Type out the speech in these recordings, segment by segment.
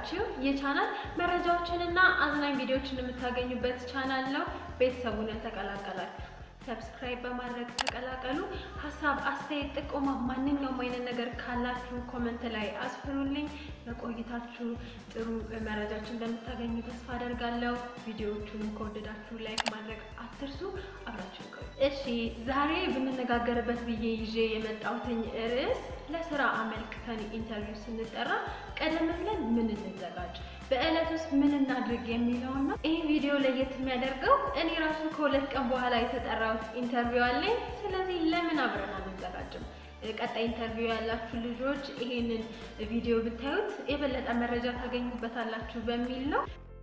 ያላችሁ የቻናል መረጃዎችንና አዝናኝ ቪዲዮዎችን የምታገኙበት ቻናል ነው። ቤተሰቡን ተቀላቀላችሁ ሰብስክራይብ በማድረግ ተቀላቀሉ። ሐሳብ አስተያየት ጥቆማ ማንኛውም አይነት ነገር ካላችሁ ኮሜንት ላይ አስፍሩልኝ። በቆይታችሁ ጥሩ መረጃዎችን እንደምታገኙ ተስፋ አደርጋለሁ። ቪዲዮዎቹን ከወደዳችሁ ላይክ ማድረግ አትርሱ። አብራችሁ ቆዩ። እሺ ዛሬ ብንነጋገርበት ብዬ ይዤ የመጣሁትኝ ርዕስ ለስራ አመልክተን ኢንተርቪው ስንጠራ ቀደም ብለን ምን እንዘጋጅ፣ በእለት ውስጥ ምን እናድርግ የሚለውና ይሄ ቪዲዮ ለየት የሚያደርገው እኔ ራሱ ከሁለት ቀን በኋላ የተጠራሁት ኢንተርቪው አለኝ። ስለዚህ ለምን አብረን አንዘጋጅም? ቀጣይ ኢንተርቪው ያላችሁ ልጆች ይሄንን ቪዲዮ ብታዩት የበለጠ መረጃ ታገኙበታላችሁ በሚል ነው።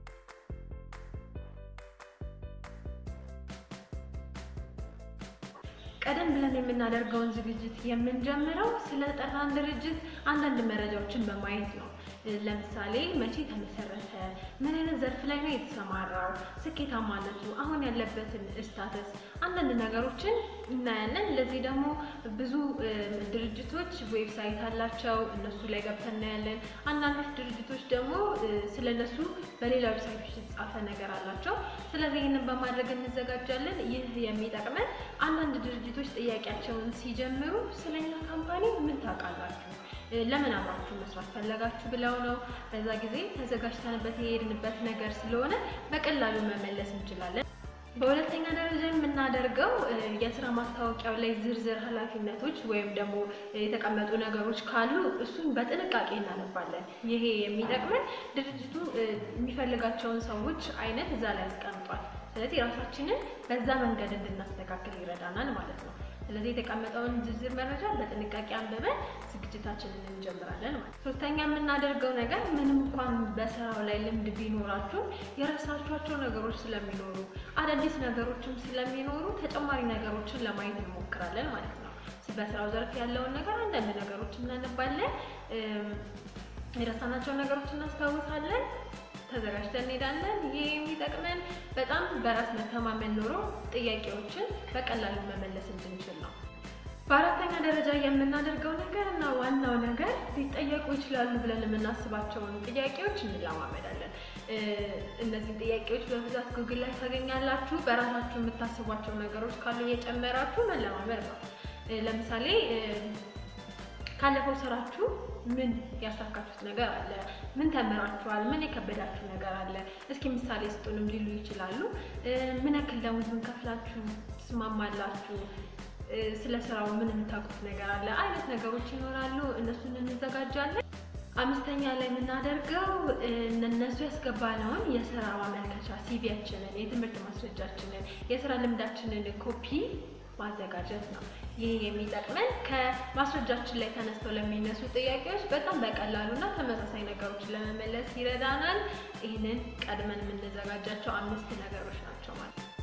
ቀደም ብለን የምናደርገውን ዝግጅት የምንጀምረው ስለ ጠራን ድርጅት አንዳንድ መረጃዎችን በማየት ነው። ለምሳሌ መቼ ተመሰረተ፣ ምን አይነት ዘርፍ ላይ ነው የተሰማራው፣ ስኬታማነቱ፣ አሁን ያለበትን ስታተስ፣ አንዳንድ ነገሮችን እናያለን። ለዚህ ደግሞ ብዙ ድርጅቶች ዌብሳይት አላቸው፣ እነሱ ላይ ገብተን እናያለን። አንዳንድ ድርጅቶች ደግሞ ስለነሱ በሌላ ዌብሳይቶች የተጻፈ ነገር አላቸው። ስለዚህ ይህንን በማድረግ እንዘጋጃለን። ይህ የሚጠቅመን አንዳንድ ድርጅቶች ጥያቄያቸውን ሲጀምሩ ስለኛ ካምፓኒ ምን ታውቃላችሁ፣ ለምን አብራችሁ መስራት ፈለጋችሁ ብለው ነው። በዛ ጊዜ ተዘጋጅተንበት የሄድንበት ነገር ስለሆነ በቀላሉ መመለስ እንችላለን። በሁለተኛ ደረጃ የምናደርገው የስራ ማስታወቂያው ላይ ዝርዝር ኃላፊነቶች ወይም ደግሞ የተቀመጡ ነገሮች ካሉ እሱን በጥንቃቄ እናነባለን። ይሄ የሚጠቅመን ድርጅቱ የሚፈልጋቸውን ሰዎች አይነት እዛ ላይ ያስቀምጧል። ስለዚህ ራሳችንን በዛ መንገድ እንድናስተካክል ይረዳናል ማለት ነው። ስለዚህ የተቀመጠውን ዝርዝር መረጃ በጥንቃቄ አንብበን ዝግጅታችንን እንጀምራለን ማለት ነው። ሶስተኛ የምናደርገው ነገር ምንም እንኳን በስራው ላይ ልምድ ቢኖራችሁ የረሳችኋቸው ነገሮች ስለሚኖሩ አዳዲስ ነገሮችም ስለሚኖሩ ተጨማሪ ነገሮችን ለማየት እንሞክራለን ማለት ነው። በስራው ዘርፍ ያለውን ነገር አንዳንድ ነገሮች እናነባለን፣ የረሳናቸው ነገሮች እናስታውሳለን፣ ተዘጋጅተን እንሄዳለን። ይሄ የሚጠቅመን በጣም በራስ መተማመን ኖሮ ጥያቄዎችን በቀላሉ መመለስ እንድንችል ነው። በአራተኛ ደረጃ የምናደርገው ነገር እና ዋናው ነገር ሊጠየቁ ይችላሉ ብለን የምናስባቸውን ጥያቄዎች እንለማመዳለን። እነዚህ ጥያቄዎች በብዛት ጉግል ላይ ታገኛላችሁ። በራሳችሁ የምታስቧቸው ነገሮች ካሉ እየጨመራችሁ መለማመድ ነው። ለምሳሌ ካለፈው ስራችሁ ምን ያሳካችሁት ነገር አለ? ምን ተመራችኋል? ምን የከበዳችሁ ነገር አለ? እስኪ ምሳሌ ስጡንም ሊሉ ይችላሉ። ምን ያክል ደሞዝ ብንከፍላችሁ ትስማማላችሁ? ስለ ስራው ምን የምታውቁት ነገር አለ? አይነት ነገሮች ይኖራሉ። እነሱን እንዘጋጃለን። አምስተኛ ላይ የምናደርገው እነሱ ያስገባነውን የስራ ማመልከቻ ሲቪያችንን፣ የትምህርት ማስረጃችንን፣ የስራ ልምዳችንን ኮፒ ማዘጋጀት ነው። ይህ የሚጠቅመን ከማስረጃችን ላይ ተነስተው ለሚነሱ ጥያቄዎች በጣም በቀላሉና ተመሳሳይ ነገሮችን ለመመለስ ይረዳናል። ይህንን ቀድመን የምንዘጋጃቸው 5 ነገሮች ናቸው ማለት ነው።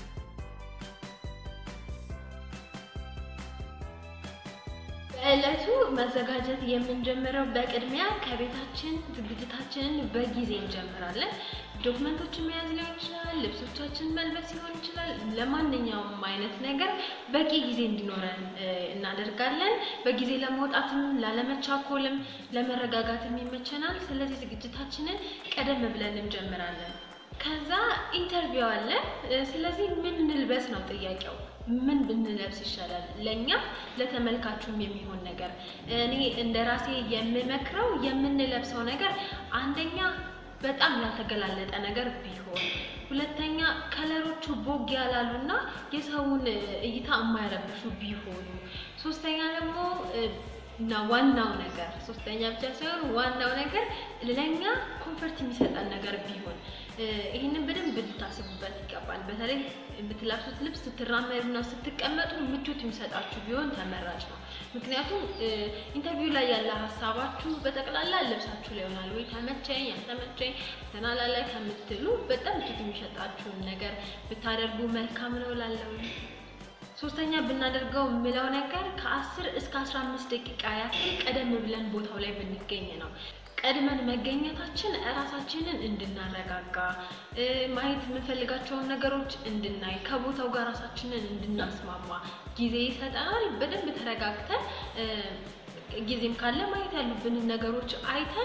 በእለቱ መዘጋጀት የምንጀምረው በቅድሚያ ከቤታችን ዝግጅታችንን በጊዜ እንጀምራለን። ዶክመንቶችን መያዝ ሊሆን ይችላል፣ ልብሶቻችንን መልበስ ሊሆን ይችላል። ለማንኛውም አይነት ነገር በቂ ጊዜ እንዲኖረን እናደርጋለን። በጊዜ ለመውጣትም ላለመቻኮልም ለመረጋጋትም ይመቸናል። ስለዚህ ዝግጅታችንን ቀደም ብለን እንጀምራለን። ከዛ ኢንተርቪው አለ። ስለዚህ ምን እንልበስ ነው ጥያቄው። ምን ብንለብስ ይሻላል? ለኛ ለተመልካቹም የሚሆን ነገር እኔ እንደራሴ የምመክረው የምንለብሰው ነገር አንደኛ በጣም ያልተገላለጠ ነገር ቢሆን፣ ሁለተኛ ከለሮቹ ቦግ ያላሉና የሰውን እይታ የማይረብሹ ቢሆኑ፣ ሶስተኛ ደግሞ እና ዋናው ነገር ሶስተኛ ብቻ ሳይሆን ዋናው ነገር ለኛ ኮምፎርት የሚሰጠን ነገር ቢሆን ይሄንን በደንብ ልታስቡበት ይገባል። በተለይ የምትለብሱት ልብስ ስትራመዱና ስትቀመጡ ምቾት የሚሰጣችሁ ቢሆን ተመራጭ ነው። ምክንያቱም ኢንተርቪው ላይ ያለ ሀሳባችሁ በጠቅላላ ልብሳችሁ ላይ ይሆናል። ወይ ተመቸኝ ያልተመቸኝ ተናላላ ከምትሉ በጣም ምቾት የሚሰጣችሁን ነገር ብታደርጉ መልካም ነው ላለው። ሶስተኛ ብናደርገው ምለው ነገር ከ10 እስከ 15 ደቂቃ ያክል ቀደም ብለን ቦታው ላይ ብንገኝ ነው። ቀድመን መገኘታችን ራሳችንን እንድናረጋጋ፣ ማየት የምንፈልጋቸውን ነገሮች እንድናይ፣ ከቦታው ጋር ራሳችንን እንድናስማማ ጊዜ ይሰጠናል። በደንብ ተረጋግተን ጊዜም ካለ ማየት ያሉብንን ነገሮች አይተን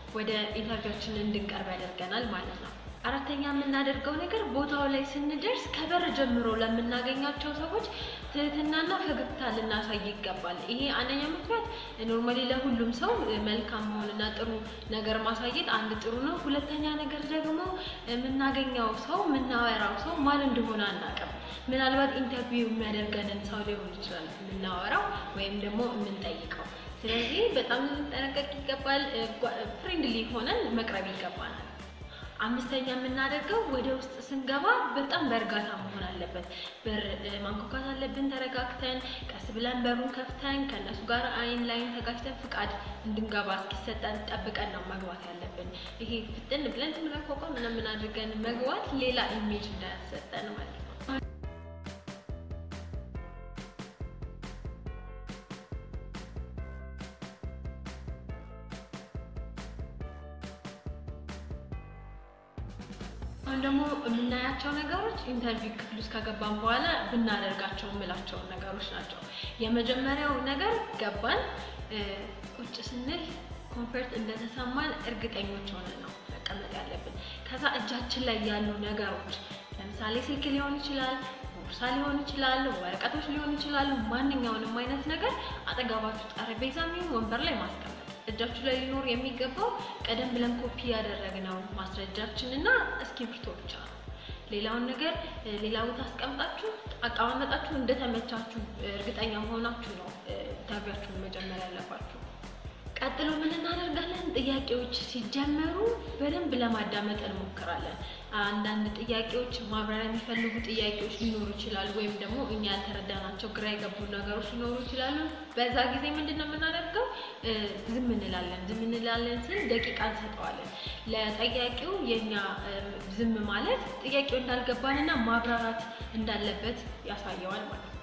ወደ ኢንተርቪዋችን እንድንቀርብ ያደርገናል ማለት ነው። አራተኛ የምናደርገው ነገር ቦታው ላይ ስንደርስ ከበር ጀምሮ ለምናገኛቸው ሰዎች ትህትናና ፈገግታ ልናሳይ ይገባል። ይሄ አንደኛ ምክንያት ኖርማሊ ለሁሉም ሰው መልካም መሆንና ጥሩ ነገር ማሳየት አንድ ጥሩ ነው። ሁለተኛ ነገር ደግሞ የምናገኘው ሰው የምናወራው ሰው ማን እንደሆነ አናውቅም። ምናልባት ኢንተርቪው የሚያደርገንን ሰው ሊሆን ይችላል የምናወራው ወይም ደግሞ የምንጠይቀው። ስለዚህ በጣም ልንጠነቀቅ ይገባል። ፍሬንድሊ ሆነን መቅረብ ይገባናል። አምስተኛ የምናደርገው ወደ ውስጥ ስንገባ በጣም በእርጋታ መሆን አለበት። በር ማንኳኳት አለብን ተረጋግተን፣ ቀስ ብለን በሩን ከፍተን ከነሱ ጋር አይን ላይን ተጋጭተን ፍቃድ እንድንገባ እስኪሰጠን ጠብቀን ነው መግባት ያለብን። ይሄ ፍጥን ብለን ተመላኮቋ ምናምን አድርገን መግባት ሌላ ኢሜጅ እንዳያሰጠን ማለት ነው። ደግሞ የምናያቸው ነገሮች ኢንተርቪው ክፍል ውስጥ ከገባን በኋላ ብናደርጋቸው የምላቸው ነገሮች ናቸው። የመጀመሪያው ነገር ገባን ቁጭ ስንል ኮምፎርት እንደተሰማን እርግጠኞች ሆነን ነው መቀመጥ ያለብን። ከዛ እጃችን ላይ ያሉ ነገሮች ለምሳሌ ስልክ ሊሆን ይችላል፣ ቦርሳ ሊሆን ይችላል፣ ወረቀቶች ሊሆን ይችላሉ። ማንኛውንም አይነት ነገር አጠገባችሁ ጠረጴዛም ይሁን ወንበር ላይ ማስቀመጥ። እጃችሁ ላይ ሊኖር የሚገባው ቀደም ብለን ኮፒ ያደረግነው ማስረጃችንና እስክሪብቶ ብቻ ነው። ሌላውን ነገር ሌላ ቦታ አስቀምጣችሁ አቀማመጣችሁ እንደተመቻችሁ እርግጠኛ መሆናችሁ ነው ኢንተርቪዋችሁን መጀመር ያለባችሁ። ቀጥሎ ምን እናደርጋለን? ጥያቄዎች ሲጀመሩ በደንብ ለማዳመጥ እንሞክራለን። አንዳንድ ጥያቄዎች ማብራሪያ የሚፈልጉ ጥያቄዎች ሊኖሩ ይችላሉ፣ ወይም ደግሞ እኛ ያልተረዳናቸው ግራ የገቡ ነገሮች ሊኖሩ ይችላሉ። በዛ ጊዜ ምንድነው የምናደርገው? ዝም እንላለን ስል ደቂቃ እንሰጠዋለን ለጠያቂው። የኛ ዝም ማለት ጥያቄው እንዳልገባንና ማብራራት እንዳለበት ያሳየዋል ማለት ነው።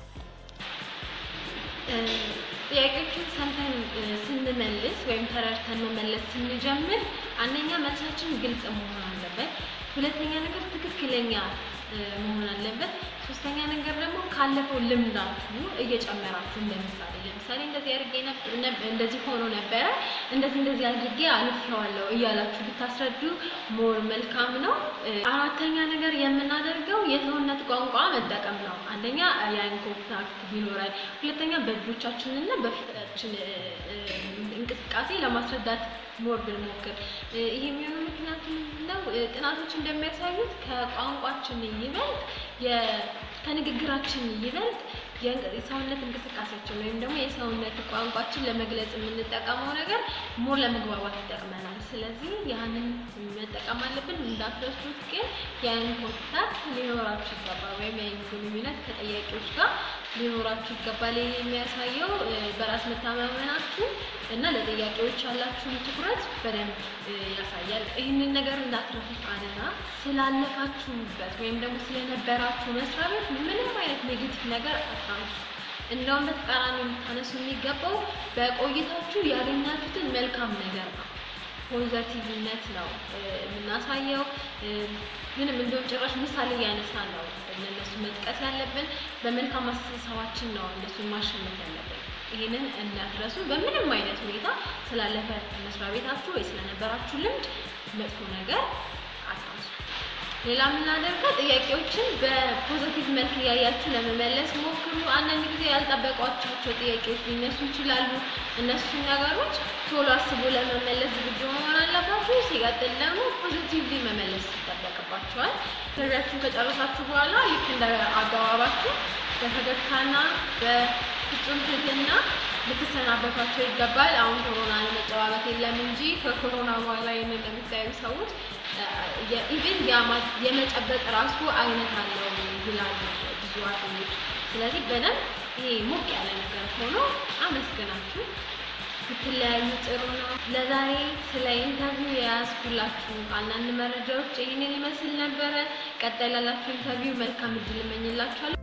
ጥያቄዎችን ሰምተን ስንመልስ ወይም ተረድተን መመለስ ስንጀምር አንደኛ መልሳችን ግልጽ መሆን አለበት። ሁለተኛ ነገር ትክክለኛ መሆን አለበት። ሶስተኛ ነገር ደግሞ ካለፈው ልምዳችሁ እየጨመራችሁ ለምሳሌ እንደዚህ አድርጌ እንደዚህ ሆኖ ነበረ እንደዚህ አድርጌ አልፌዋለሁ እያላችሁ ብታስረዱ ሞር መልካም ነው። አራተኛ ነገር የምናደርገው የሰውነት ቋንቋ መጠቀም ነው። አንደኛ የአይን ኮንታክት ቢኖረን፣ ሁለተኛ በእጆቻችንና በፊታችን እንቅስቃሴ ለማስረዳት ሞር ብንሞክር። ይሄ የሚሆነው ምክንያቱ ምንድነው? ጥናቶች እንደሚያሳዩት ከቋንቋችን ይበልጥ ከንግግራችን ይበልጥ የሰውነት እንቅስቃሴያችን ወይም ደግሞ የሰውነት ቋንቋችን ለመግለጽ የምንጠቀመው ነገር ሞር ለመግባባት ይጠቅመናል። ስለዚህ ያንን መጠቀም አለብን። እንዳትረሱት ግን የአይን ኮንታክት ሊኖራችሁ ይገባል፣ ወይም የአይን ግንኙነት ከጠያቂዎች ጋር ሊኖራችሁ ይገባል። ይሄ የሚያሳየው በራስ መተማመናችሁ እና ለጥያቄዎች ያላችሁን ትኩረት በደንብ ያሳያል። ይህንን ነገር እንዳትረሱት አደራ። ስላለፋችሁበት ወይም ደግሞ ስለነበራችሁ መስሪያ ቤት ምንም አይነት ኔጌቲቭ ነገር አታንሱ። እንደውም በተቃራኒ ልታነሱ የሚገባው በቆይታችሁ ያገኛችሁትን መልካም ነገር ነው። ፖዚቲቭነት ነው የምናሳየው። ምንም እንደውም ጭራሽ ምሳሌ እያነሳን ነው እነሱ መጥቀስ ያለብን። በመልካም አስተሳሰባችን ነው እነሱን ማሸነፍ ያለብን። ይሄንን እንዳትረሱ። በምንም አይነት ሁኔታ ስላለፈ መስሪያ ቤታችሁ ወይ ስለነበራችሁ ልምድ መጥፎ ነገር አታንሱ። ሌላ የምናደርገው ጥያቄዎችን በፖዚቲቭ መልክ እያያችሁ ለመመለስ ሞክሩ። አንዳንድ ጊዜ ያልጠበቋቸው ጥያቄዎች ሊነሱ ይችላሉ። እነሱን ነገሮች ቶሎ አስቦ ለመመለስ ዝግጁ መሆን አለባችሁ። ሲቀጥል ደግሞ ፖዚቲቭሊ መመለስ ይጠበቅባችኋል። ኢንተርቪዋችሁን ከጨረሳችሁ በኋላ ልክ እንደ አገባባችሁ በፈገግታና በፍጹም ትህትና ልትሰናበቷቸው ይገባል። አሁን ኮሮና ለመጨባበጥ የለም እንጂ ከኮሮና በኋላ ይሄንን ለምታዩ ሰዎች ኢቭን የመጨበጥ ራሱ አይነት አለው ይላሉ ብዙ አጥኞች። ስለዚህ በደንብ ይሄ ሞቅ ያለ ነገር ሆኖ አመስግናችሁ ብትለያዩ ጥሩ ነው። ለዛሬ ስለ ኢንተርቪው የያዝኩላችሁ አንዳንድ መረጃዎች ይህንን ይመስል ነበረ። ቀጣይ ላላችሁ ኢንተርቪው መልካም እድል እመኝላችኋለሁ።